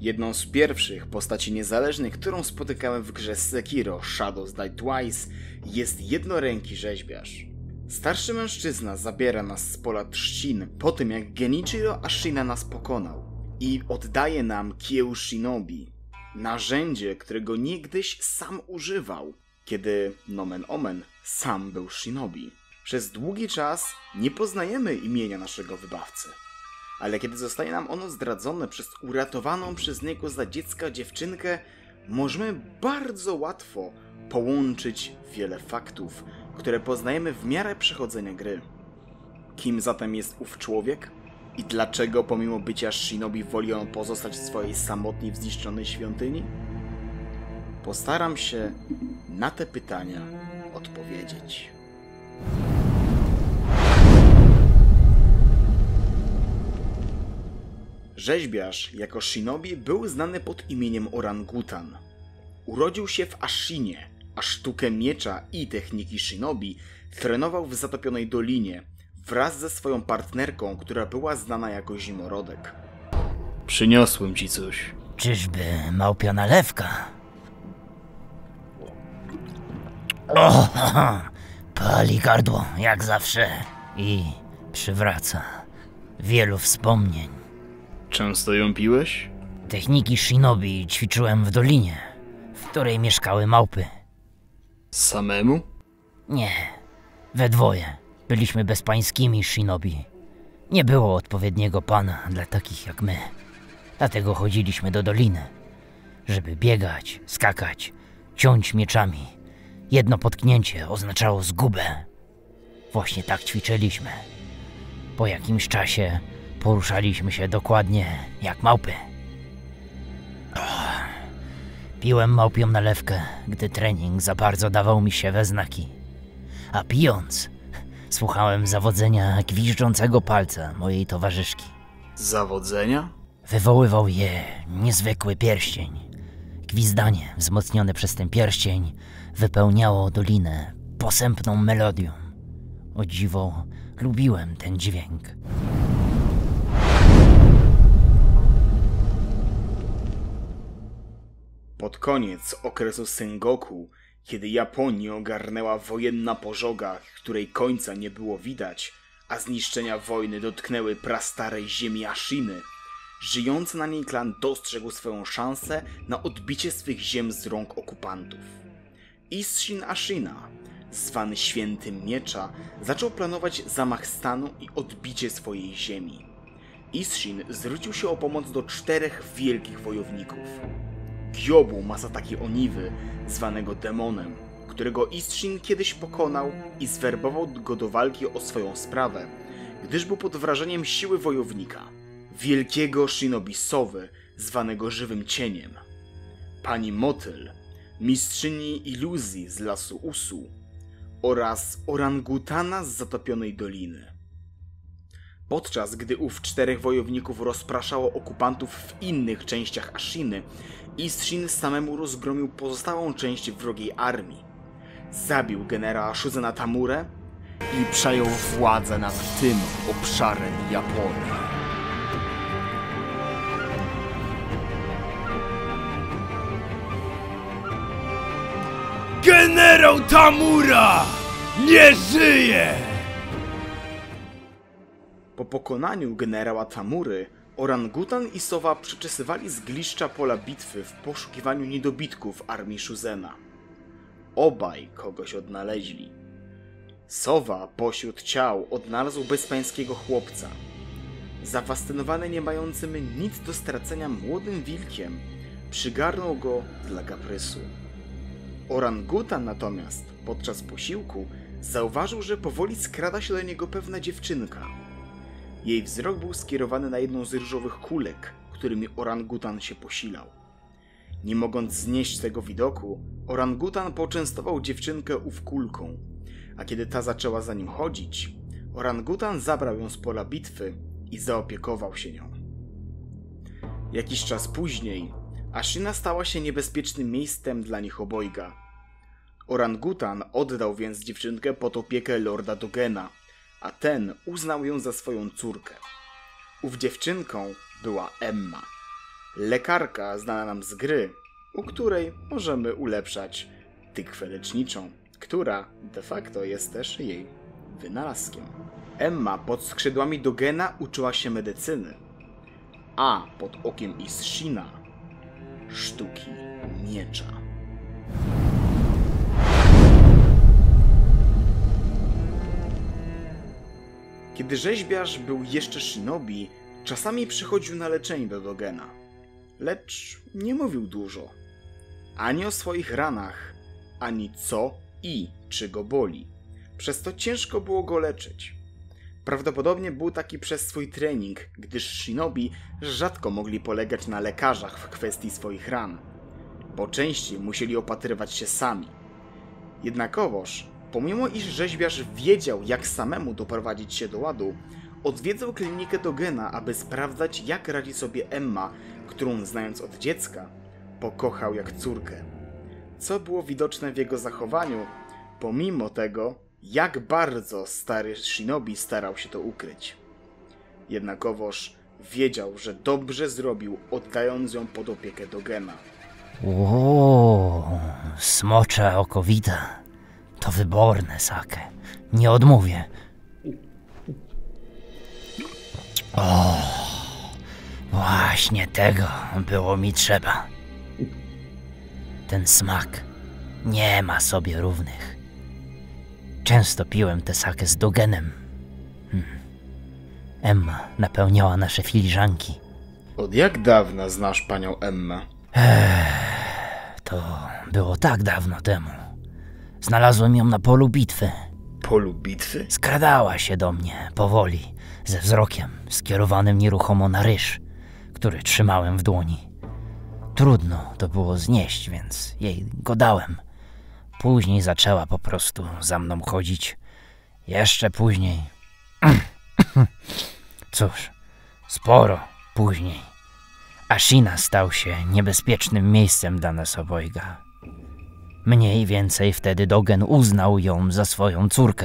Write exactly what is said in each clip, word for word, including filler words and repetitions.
Jedną z pierwszych postaci niezależnych, którą spotykamy w grze Sekiro Shadows Die Twice, jest jednoręki rzeźbiarz. Starszy mężczyzna zabiera nas z pola trzcin po tym, jak Genichiro Ashina nas pokonał i oddaje nam kieł Shinobi, narzędzie, którego niegdyś sam używał, kiedy nomen omen sam był Shinobi. Przez długi czas nie poznajemy imienia naszego wybawcy, ale kiedy zostaje nam ono zdradzone przez uratowaną przez niego za dziecka dziewczynkę, możemy bardzo łatwo połączyć wiele faktów, które poznajemy w miarę przechodzenia gry. Kim zatem jest ów człowiek? I dlaczego pomimo bycia Shinobi woli on pozostać w swojej samotnie w zniszczonej świątyni? Postaram się na te pytania odpowiedzieć. Rzeźbiarz jako Shinobi był znany pod imieniem Orangutan. Urodził się w Ashinie, a sztukę miecza i techniki Shinobi trenował w Zatopionej Dolinie wraz ze swoją partnerką, która była znana jako Zimorodek. Przyniosłem ci coś. Czyżby małpia nalewka? O, pali gardło, jak zawsze. I przywraca wielu wspomnień. Często ją piłeś? Techniki Shinobi ćwiczyłem w dolinie, w której mieszkały małpy. Samemu? Nie, we dwoje. Byliśmy bezpańskimi Shinobi. Nie było odpowiedniego pana dla takich jak my. Dlatego chodziliśmy do doliny, żeby biegać, skakać, ciąć mieczami. Jedno potknięcie oznaczało zgubę. Właśnie tak ćwiczyliśmy. Po jakimś czasie poruszaliśmy się dokładnie jak małpy. Piłem małpią nalewkę, gdy trening za bardzo dawał mi się we znaki. A pijąc, słuchałem zawodzenia gwiżdżącego palca mojej towarzyszki. Zawodzenia? Wywoływał je niezwykły pierścień. Gwizdanie wzmocnione przez ten pierścień wypełniało dolinę posępną melodią. O dziwo, lubiłem ten dźwięk. Pod koniec okresu Sengoku, kiedy Japonię ogarnęła wojenna pożoga, której końca nie było widać, a zniszczenia wojny dotknęły prastarej ziemi Ashiny, żyjący na niej klan dostrzegł swoją szansę na odbicie swych ziem z rąk okupantów. Isshin Ashina, zwany Świętym Miecza, zaczął planować zamach stanu i odbicie swojej ziemi. Isshin zwrócił się o pomoc do czterech wielkich wojowników. Gyobu Masataki Oniwy, zwanego Demonem, którego Isshin kiedyś pokonał i zwerbował go do walki o swoją sprawę, gdyż był pod wrażeniem siły wojownika. Wielkiego Shinobi Sowy, zwanego Żywym Cieniem. Pani Motyl, mistrzyni iluzji z lasu Usu oraz orangutana z Zatopionej Doliny. Podczas gdy ów czterech wojowników rozpraszało okupantów w innych częściach Ashiny, Isshin samemu rozgromił pozostałą część wrogiej armii. Zabił generała Shuzena Tamurę i przejął władzę nad tym obszarem Japonii. Generał Tamura nie żyje! Po pokonaniu generała Tamury, Orangutan i Sowa przeczesywali zgliszcza pola bitwy w poszukiwaniu niedobitków armii Shuzena. Obaj kogoś odnaleźli. Sowa pośród ciał odnalazł bezpańskiego chłopca. Zafascynowany nie mającym nic do stracenia młodym wilkiem, przygarnął go dla kaprysu. Orangutan natomiast podczas posiłku zauważył, że powoli skrada się do niego pewna dziewczynka. Jej wzrok był skierowany na jedną z ryżowych kulek, którymi orangutan się posilał. Nie mogąc znieść tego widoku, orangutan poczęstował dziewczynkę ów kulką, a kiedy ta zaczęła za nim chodzić, orangutan zabrał ją z pola bitwy i zaopiekował się nią. Jakiś czas później Ashina stała się niebezpiecznym miejscem dla nich obojga. Orangutan oddał więc dziewczynkę pod opiekę lorda Dogena, a ten uznał ją za swoją córkę. Ów dziewczynką była Emma. lekarka znana nam z gry, u której możemy ulepszać tykwę leczniczą, która de facto jest też jej wynalazkiem. Emma pod skrzydłami Dogena uczyła się medycyny, a pod okiem Isshina sztuki miecza. Kiedy rzeźbiarz był jeszcze shinobi, czasami przychodził na leczenie do Dogena, lecz nie mówił dużo. Ani o swoich ranach, ani co i czy go boli. Przez to ciężko było go leczyć. Prawdopodobnie był taki przez swój trening, gdyż shinobi rzadko mogli polegać na lekarzach w kwestii swoich ran, bo częściej musieli opatrywać się sami. Jednakowoż, pomimo iż rzeźbiarz wiedział, jak samemu doprowadzić się do ładu, odwiedzał klinikę Dogena, aby sprawdzać, jak radzi sobie Emma, którą, znając od dziecka, pokochał jak córkę. Co było widoczne w jego zachowaniu, pomimo tego, jak bardzo stary shinobi starał się to ukryć. Jednakowoż wiedział, że dobrze zrobił, oddając ją pod opiekę Dogena. Ło, smocze okowita. To wyborne sake. Nie odmówię. O, właśnie tego było mi trzeba. Ten smak nie ma sobie równych. Często piłem tę sakę z Dogenem. Hmm. Emma napełniała nasze filiżanki. Od jak dawna znasz panią Emmę? To było tak dawno temu. Znalazłem ją na polu bitwy. Polu bitwy? Skradała się do mnie powoli, ze wzrokiem skierowanym nieruchomo na ryż, który trzymałem w dłoni. Trudno to było znieść, więc jej go dałem. Później zaczęła po prostu za mną chodzić. Jeszcze później. Cóż, sporo później. Ashina stał się niebezpiecznym miejscem dla nas obojga. Mniej więcej wtedy Dogen uznał ją za swoją córkę.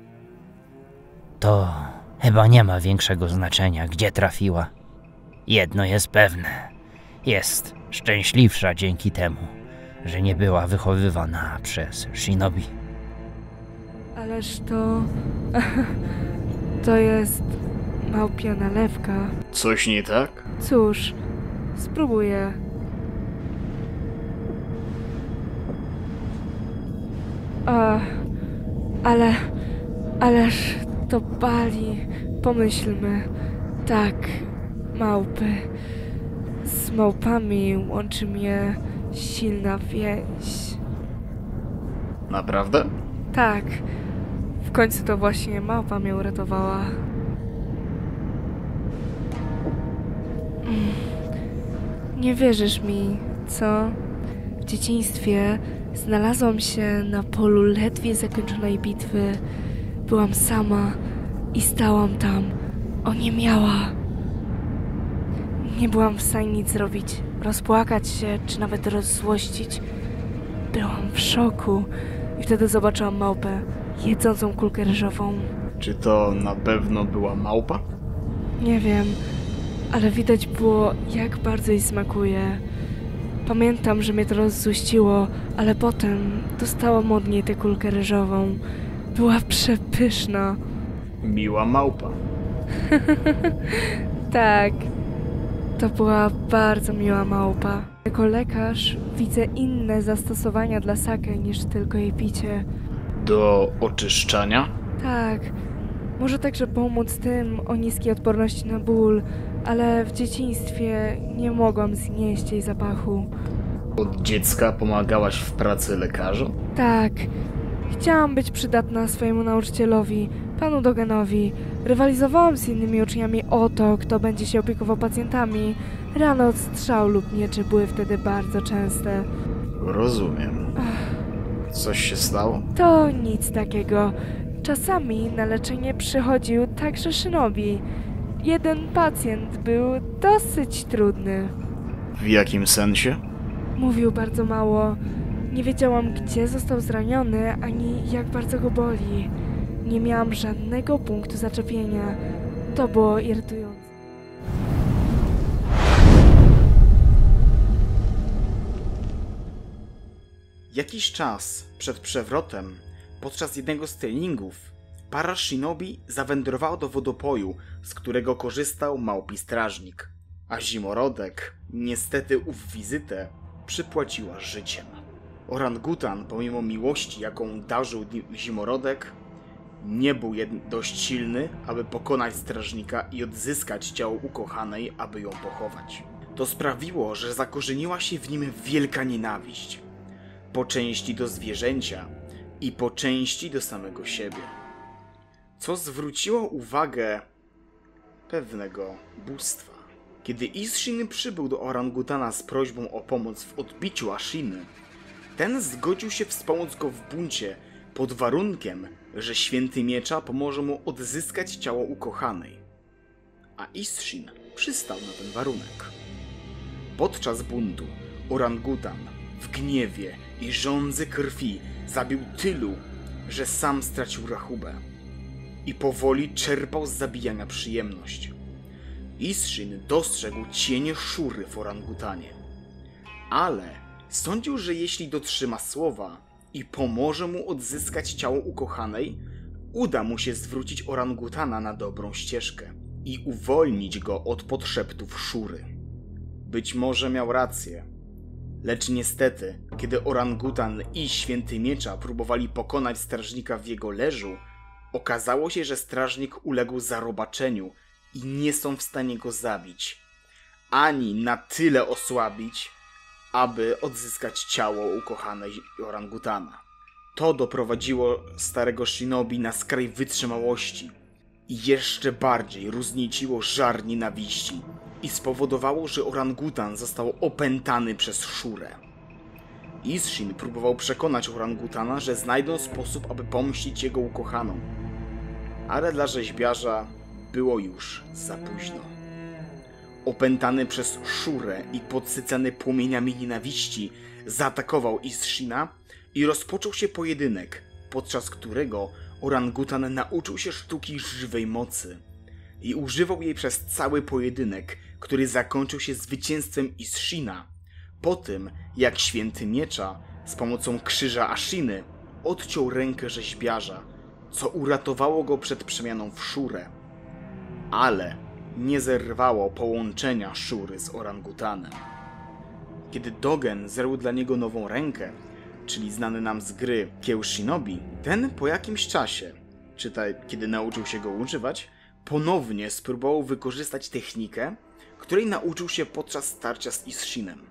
To chyba nie ma większego znaczenia, gdzie trafiła. Jedno jest pewne. Jest szczęśliwsza dzięki temu, że nie była wychowywana przez shinobi. Ależ to... to jest małpia nalewka. Coś nie tak? Cóż, spróbuję. A, ale... ależ to bali. Pomyślmy. Tak, małpy. Z małpami łączy mnie silna więź. Naprawdę? Tak. W końcu to właśnie małpa mnie uratowała. Nie wierzysz mi, co? W dzieciństwie znalazłam się na polu ledwie zakończonej bitwy. Byłam sama i stałam tam, oniemiała. Nie byłam w stanie nic zrobić, rozpłakać się, czy nawet rozzłościć. Byłam w szoku i wtedy zobaczyłam małpę, jedzącą kulkę ryżową. Czy to na pewno była małpa? Nie wiem, ale widać było, jak bardzo jej smakuje. Pamiętam, że mnie to rozzuściło, ale potem dostałam od niej tę kulkę ryżową. Była przepyszna. Miła małpa. Tak, to była bardzo miła małpa. Jako lekarz widzę inne zastosowania dla sake niż tylko jej picie. Do oczyszczania? Tak, może także pomóc tym o niskiej odporności na ból, ale w dzieciństwie nie mogłam znieść jej zapachu. Od dziecka pomagałaś w pracy lekarzu? Tak, chciałam być przydatna swojemu nauczycielowi, panu Dogenowi. Rywalizowałam z innymi uczniami o to, kto będzie się opiekował pacjentami. Rany od strzał lub mieczy były wtedy bardzo częste. Rozumiem. Coś się stało? To nic takiego. Czasami na leczenie przychodził także shinobi. Jeden pacjent był dosyć trudny. W jakim sensie? Mówił bardzo mało. Nie wiedziałam, gdzie został zraniony, ani jak bardzo go boli. Nie miałam żadnego punktu zaczepienia. To było irytujące. Jakiś czas przed przewrotem, podczas jednego z treningów, para shinobi zawędrowała do wodopoju, z którego korzystał małpi strażnik, a Zimorodek niestety ów wizytę przypłaciła życiem. Orangutan, pomimo miłości, jaką darzył Zimorodek, nie był dość silny, aby pokonać strażnika i odzyskać ciało ukochanej, aby ją pochować. To sprawiło, że zakorzeniła się w nim wielka nienawiść. Po części do zwierzęcia i po części do samego siebie. Co zwróciło uwagę pewnego bóstwa. Kiedy Isshin przybył do orangutana z prośbą o pomoc w odbiciu Ashiny, ten zgodził się wspomóc go w buncie pod warunkiem, że Święty Miecza pomoże mu odzyskać ciało ukochanej. A Isshin przystał na ten warunek. Podczas buntu orangutan w gniewie i żądzy krwi zabił tylu, że sam stracił rachubę i powoli czerpał z zabijania przyjemność. Isshin dostrzegł cienie Szury w orangutanie, ale sądził, że jeśli dotrzyma słowa i pomoże mu odzyskać ciało ukochanej, uda mu się zwrócić orangutana na dobrą ścieżkę i uwolnić go od podszeptów Szury. Być może miał rację, lecz niestety, kiedy orangutan i Święty Miecza próbowali pokonać strażnika w jego leżu, okazało się, że strażnik uległ zarobaczeniu i nie są w stanie go zabić, ani na tyle osłabić, aby odzyskać ciało ukochanej orangutana. To doprowadziło starego shinobi na skraj wytrzymałości i jeszcze bardziej roznieciło żar nienawiści i spowodowało, że orangutan został opętany przez Szurę. Isshin próbował przekonać orangutana, że znajdą sposób, aby pomścić jego ukochaną, ale dla rzeźbiarza było już za późno. Opętany przez Szurę i podsycany płomieniami nienawiści, zaatakował Isshina i rozpoczął się pojedynek, podczas którego orangutan nauczył się sztuki żywej mocy i używał jej przez cały pojedynek, który zakończył się zwycięstwem Isshina, po tym jak Święty Miecza z pomocą krzyża Ashiny odciął rękę rzeźbiarza, co uratowało go przed przemianą w Szurę, ale nie zerwało połączenia Szury z orangutanem. Kiedy Dogen zerł dla niego nową rękę, czyli znany nam z gry Kieł Shinobi, ten po jakimś czasie, czytaj kiedy nauczył się go używać, ponownie spróbował wykorzystać technikę, której nauczył się podczas starcia z Isshinem.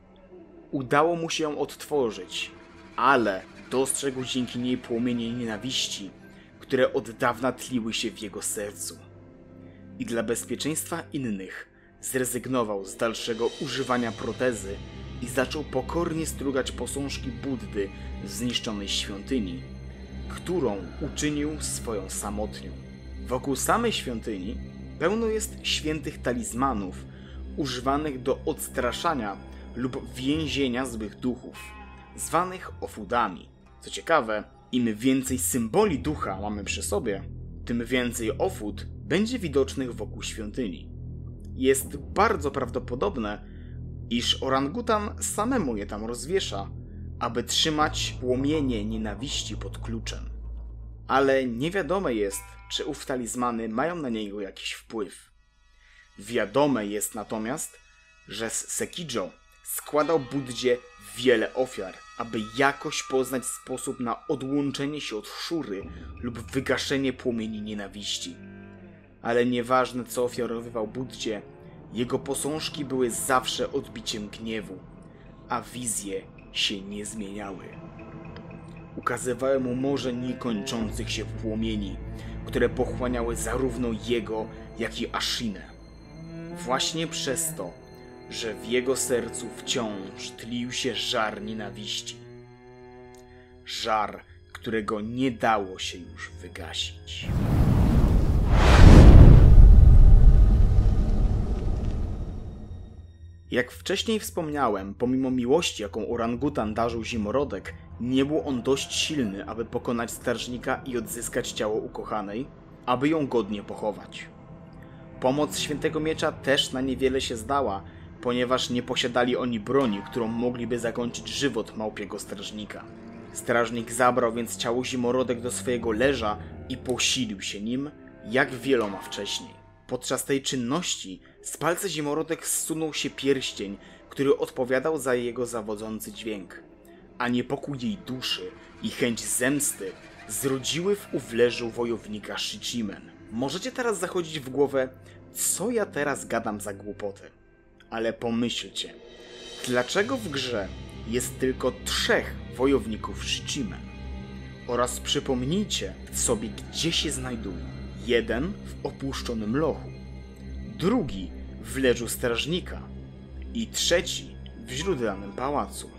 Udało mu się ją odtworzyć, ale dostrzegł dzięki niej płomienie nienawiści, które od dawna tliły się w jego sercu. I dla bezpieczeństwa innych zrezygnował z dalszego używania protezy i zaczął pokornie strugać posążki Buddy w zniszczonej świątyni, którą uczynił swoją samotnią. Wokół samej świątyni pełno jest świętych talizmanów używanych do odstraszania lub więzienia złych duchów, zwanych ofudami. Co ciekawe, im więcej symboli ducha mamy przy sobie, tym więcej ofud będzie widocznych wokół świątyni. Jest bardzo prawdopodobne, iż orangutan samemu je tam rozwiesza, aby trzymać płomienie nienawiści pod kluczem. Ale nie wiadome jest, czy ów talizmany mają na niego jakiś wpływ. Wiadome jest natomiast, że Sekijo składał Buddzie wiele ofiar, aby jakoś poznać sposób na odłączenie się od Szury lub wygaszenie płomieni nienawiści. Ale nieważne co ofiarowywał Buddzie, jego posążki były zawsze odbiciem gniewu, a wizje się nie zmieniały. Ukazywały mu morze niekończących się płomieni, które pochłaniały zarówno jego, jak i Ashinę. Właśnie przez to, że w jego sercu wciąż tlił się żar nienawiści. Żar, którego nie dało się już wygasić. Jak wcześniej wspomniałem, pomimo miłości, jaką orangutan darzył Zimorodek, nie był on dość silny, aby pokonać strażnika i odzyskać ciało ukochanej, aby ją godnie pochować. Pomoc Świętego Miecza też na niewiele się zdała, ponieważ nie posiadali oni broni, którą mogliby zakończyć żywot małpiego strażnika. Strażnik zabrał więc ciało Zimorodek do swojego leża i posilił się nim, jak wieloma wcześniej. Podczas tej czynności z palca Zimorodek zsunął się pierścień, który odpowiadał za jego zawodzący dźwięk. A niepokój jej duszy i chęć zemsty zrodziły w uwleżu wojownika Shichimen. Możecie teraz zachodzić w głowę, co ja teraz gadam za głupoty. Ale pomyślcie, dlaczego w grze jest tylko trzech wojowników Shichimen? Oraz przypomnijcie sobie, gdzie się znajdują. Jeden w opuszczonym lochu, drugi w leżu strażnika i trzeci w źródlanym pałacu.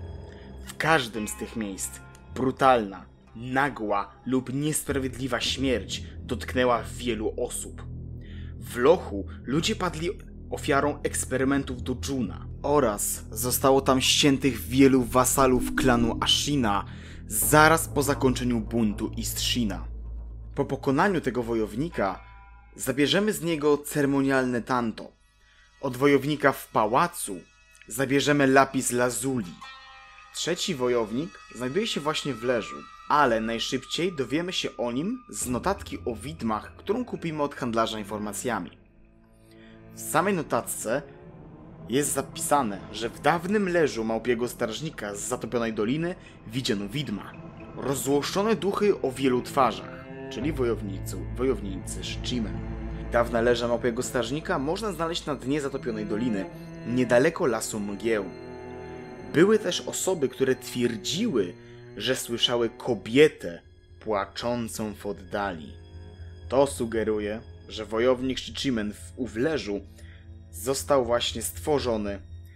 W każdym z tych miejsc brutalna, nagła lub niesprawiedliwa śmierć dotknęła wielu osób. W lochu ludzie padli ofiarą eksperymentów Dojuna oraz zostało tam ściętych wielu wasalów klanu Ashina zaraz po zakończeniu buntu Istshina. Po pokonaniu tego wojownika zabierzemy z niego ceremonialne tanto. Od wojownika w pałacu zabierzemy lapis lazuli. Trzeci wojownik znajduje się właśnie w leżu, ale najszybciej dowiemy się o nim z notatki o widmach, którą kupimy od handlarza informacjami. W samej notatce jest zapisane, że w dawnym leżu małpiego strażnika z zatopionej doliny widziano widma. Rozzłoszczone duchy o wielu twarzach, czyli wojownicy, wojownicy Shichimen. Dawne leże małpiego strażnika można znaleźć na dnie zatopionej doliny, niedaleko lasu mgieł. Były też osoby, które twierdziły, że słyszały kobietę płaczącą w oddali. To sugeruje, że wojownik Shichimen w Uwleżu został właśnie stworzony,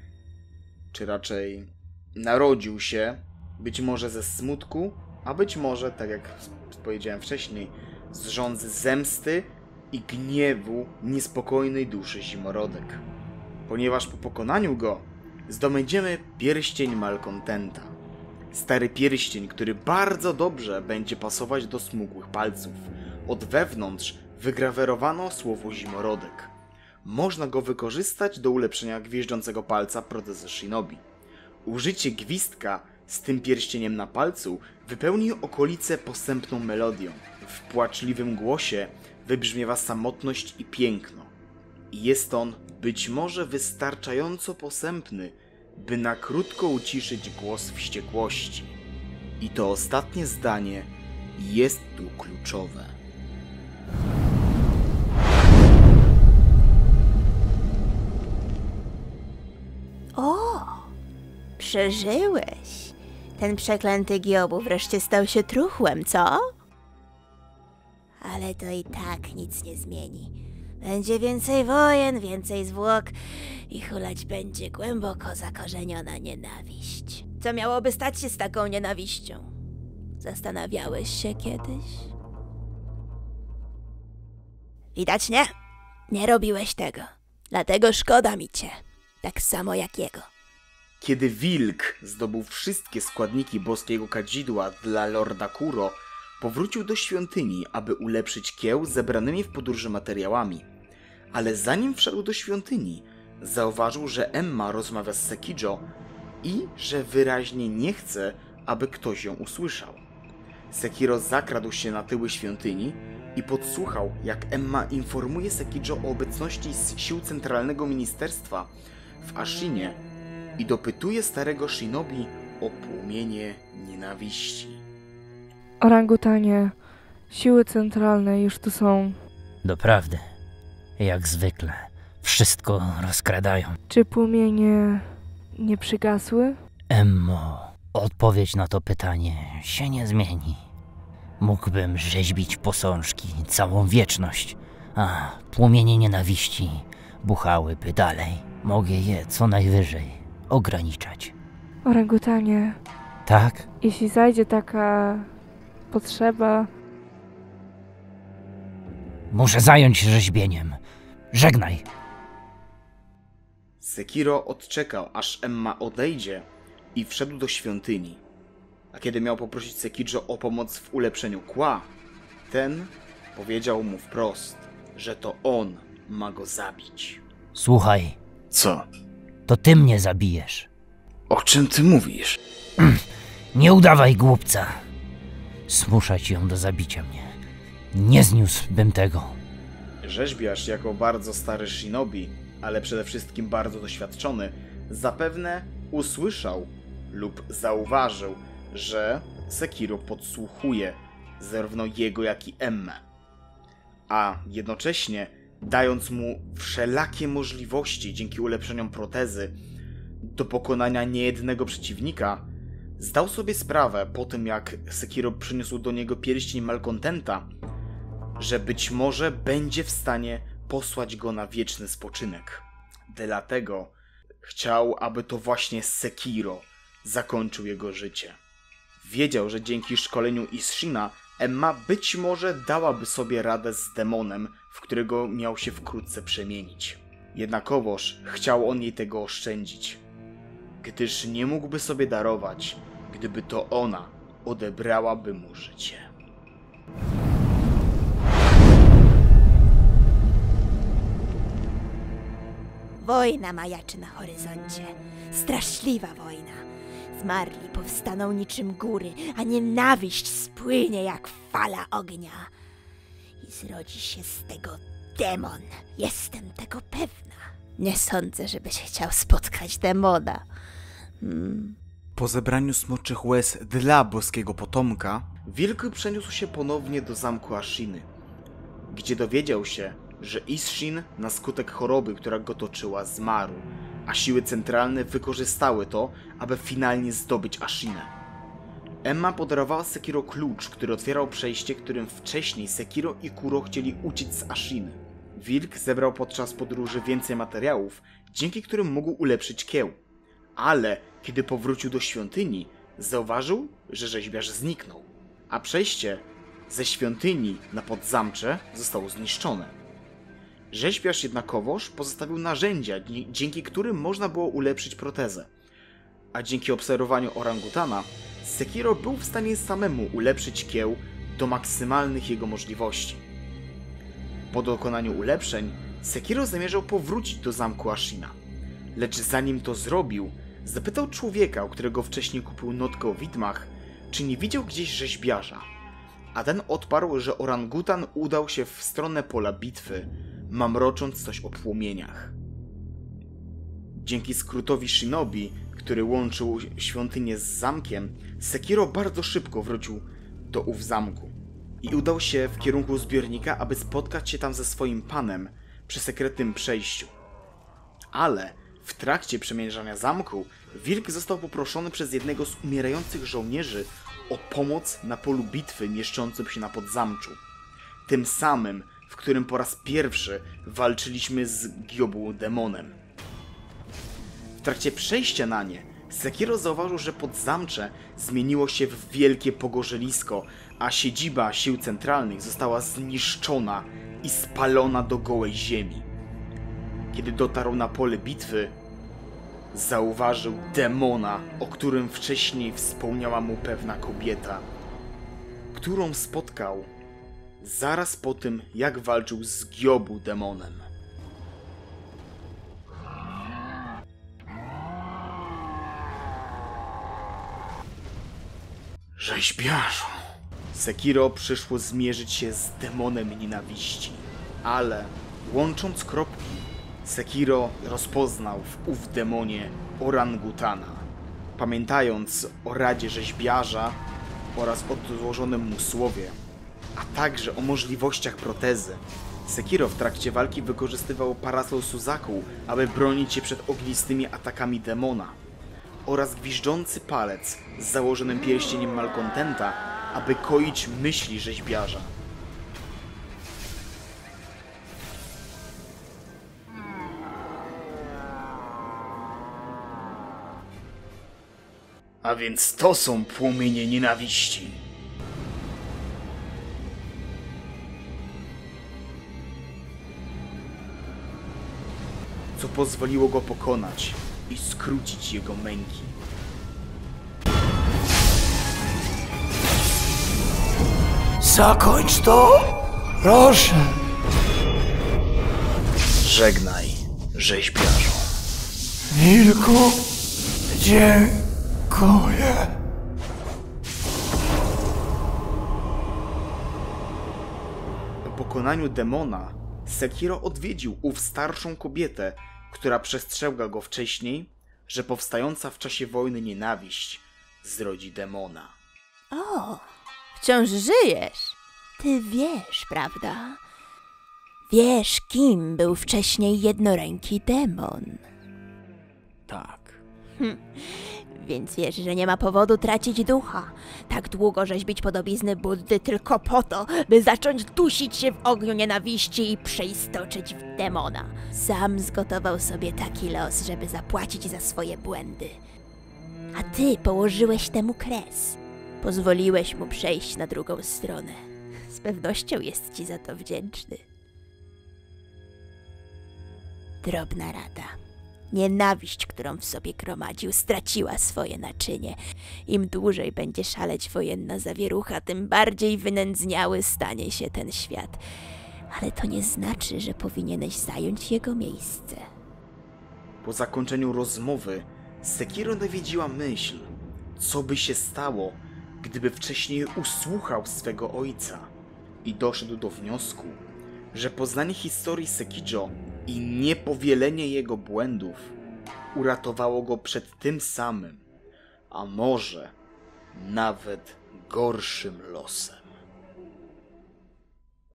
czy raczej narodził się, być może ze smutku, a być może, tak jak powiedziałem wcześniej, z żądzy zemsty i gniewu niespokojnej duszy Zimorodek. Ponieważ po pokonaniu go zdobędziemy pierścień Malkontenta. Stary pierścień, który bardzo dobrze będzie pasować do smukłych palców. Od wewnątrz wygrawerowano słowo Zimorodek. Można go wykorzystać do ulepszenia gwieżdżącego palca protezy Shinobi. Użycie gwizdka z tym pierścieniem na palcu wypełni okolice posępną melodią. W płaczliwym głosie wybrzmiewa samotność i piękno. I jest on być może wystarczająco posępny, by na krótko uciszyć głos wściekłości. I to ostatnie zdanie jest tu kluczowe. O, przeżyłeś. Ten przeklęty Giobu wreszcie stał się truchłem, co? Ale to i tak nic nie zmieni. Będzie więcej wojen, więcej zwłok i hulać będzie głęboko zakorzeniona nienawiść. Co miałoby stać się z taką nienawiścią? Zastanawiałeś się kiedyś? Widać nie? Nie robiłeś tego. Dlatego szkoda mi cię. Tak samo jak jego. Kiedy wilk zdobył wszystkie składniki boskiego kadzidła dla Lorda Kuro, powrócił do świątyni, aby ulepszyć kieł zebranymi w podróży materiałami. Ale zanim wszedł do świątyni, zauważył, że Emma rozmawia z Sekijo i że wyraźnie nie chce, aby ktoś ją usłyszał. Sekiro zakradł się na tyły świątyni i podsłuchał, jak Emma informuje Sekijo o obecności sił Centralnego Ministerstwa w Ashinie i dopytuje starego Shinobi o płomienie nienawiści. Orangutanie, siły centralne już tu są. Doprawdy, jak zwykle, wszystko rozkradają. Czy płomienie nie przygasły? Emmo, odpowiedź na to pytanie się nie zmieni. Mógłbym rzeźbić posążki całą wieczność, a płomienie nienawiści buchałyby dalej. Mogę je co najwyżej ograniczać. Orangutanie, Tak? jeśli zajdzie taka potrzeba... Muszę zająć się rzeźbieniem. Żegnaj. Sekiro odczekał, aż Emma odejdzie i wszedł do świątyni. A kiedy miał poprosić Sekijo o pomoc w ulepszeniu kła, ten powiedział mu wprost, że to on ma go zabić. Słuchaj, Co? to ty mnie zabijesz. O czym ty mówisz? Nie udawaj głupca. Zmuszać ją do zabicia mnie. Nie zniósłbym tego. Rzeźbiarz, jako bardzo stary shinobi, ale przede wszystkim bardzo doświadczony, zapewne usłyszał lub zauważył, że Sekiro podsłuchuje zarówno jego, jak i Emmę. A jednocześnie, dając mu wszelakie możliwości dzięki ulepszeniom protezy do pokonania niejednego przeciwnika, zdał sobie sprawę po tym, jak Sekiro przyniósł do niego pierścień Malkontenta, że być może będzie w stanie posłać go na wieczny spoczynek. Dlatego chciał, aby to właśnie Sekiro zakończył jego życie. Wiedział, że dzięki szkoleniu Isshina Emma być może dałaby sobie radę z demonem, w którego miał się wkrótce przemienić. Jednakowoż chciał on jej tego oszczędzić, gdyż nie mógłby sobie darować, gdyby to ona odebrałaby mu życie. Wojna majaczy na horyzoncie. Straszliwa wojna. Zmarli powstaną niczym góry, a nienawiść spłynie jak fala ognia. I zrodzi się z tego demon. Jestem tego pewna. Nie sądzę, żebyś chciał spotkać demona. Hmm. Po zebraniu smoczych łez dla boskiego potomka, wilk przeniósł się ponownie do zamku Ashiny, gdzie dowiedział się, że Isshin na skutek choroby, która go toczyła, zmarł, a siły centralne wykorzystały to, aby finalnie zdobyć Ashinę. Emma podarowała Sekiro klucz, który otwierał przejście, którym wcześniej Sekiro i Kuro chcieli uciec z Ashiny. Wilk zebrał podczas podróży więcej materiałów, dzięki którym mógł ulepszyć kieł. Ale kiedy powrócił do świątyni, zauważył, że rzeźbiarz zniknął, a przejście ze świątyni na podzamcze zostało zniszczone. Rzeźbiarz jednakowoż pozostawił narzędzia, dzięki którym można było ulepszyć protezę, a dzięki obserwowaniu orangutana Sekiro był w stanie samemu ulepszyć kieł do maksymalnych jego możliwości. Po dokonaniu ulepszeń Sekiro zamierzał powrócić do zamku Ashina, lecz zanim to zrobił, zapytał człowieka, u którego wcześniej kupił notkę o widmach, czy nie widział gdzieś rzeźbiarza, a ten odparł, że orangutan udał się w stronę pola bitwy, mamrocząc coś o płomieniach. Dzięki skrótowi shinobi, który łączył świątynię z zamkiem, Sekiro bardzo szybko wrócił do ów zamku i udał się w kierunku zbiornika, aby spotkać się tam ze swoim panem przy sekretnym przejściu. Ale w trakcie przemierzania zamku wilk został poproszony przez jednego z umierających żołnierzy o pomoc na polu bitwy mieszczącym się na podzamczu, tym samym, w którym po raz pierwszy walczyliśmy z Gyobu demonem. W trakcie przejścia na nie Sekiro zauważył, że podzamcze zmieniło się w wielkie pogorzelisko, a siedziba sił centralnych została zniszczona i spalona do gołej ziemi. Kiedy dotarł na pole bitwy, zauważył demona, o którym wcześniej wspomniała mu pewna kobieta, którą spotkał zaraz po tym, jak walczył z Gyobu demonem. Rzeźbiarzu! Sekiro przyszło zmierzyć się z demonem nienawiści, ale łącząc kropki, Sekiro rozpoznał w ów demonie orangutana. Pamiętając o radzie rzeźbiarza oraz odłożonym mu słowie, a także o możliwościach protezy, Sekiro w trakcie walki wykorzystywał parasol Suzaku, aby bronić się przed ognistymi atakami demona, oraz gwiżdżący palec z założonym pierścieniem Malkontenta, aby koić myśli rzeźbiarza. A więc to są płomienie nienawiści. Co pozwoliło go pokonać i skrócić jego męki. Zakończ to! Proszę! Żegnaj, rzeźbiarzu. Wilku, dziękuję. Po pokonaniu demona, Sekiro odwiedził ów starszą kobietę, która przestrzegła go wcześniej, że powstająca w czasie wojny nienawiść zrodzi demona. O, wciąż żyjesz. Ty wiesz, prawda? Wiesz, kim był wcześniej jednoręki demon. Tak. Hm. Więc wiesz, że nie ma powodu tracić ducha. Tak długo rzeźbić podobizny Buddy tylko po to, by zacząć dusić się w ogniu nienawiści i przeistoczyć w demona. Sam zgotował sobie taki los, żeby zapłacić za swoje błędy. A ty położyłeś temu kres. Pozwoliłeś mu przejść na drugą stronę. Z pewnością jest ci za to wdzięczny. Drobna rada. Nienawiść, którą w sobie gromadził, straciła swoje naczynie. Im dłużej będzie szaleć wojenna zawierucha, tym bardziej wynędzniały stanie się ten świat. Ale to nie znaczy, że powinieneś zająć jego miejsce. Po zakończeniu rozmowy Sekiro nawiedziła myśl, co by się stało, gdyby wcześniej usłuchał swego ojca i doszedł do wniosku, że poznanie historii Sekijo i niepowielenie jego błędów uratowało go przed tym samym, a może nawet gorszym losem.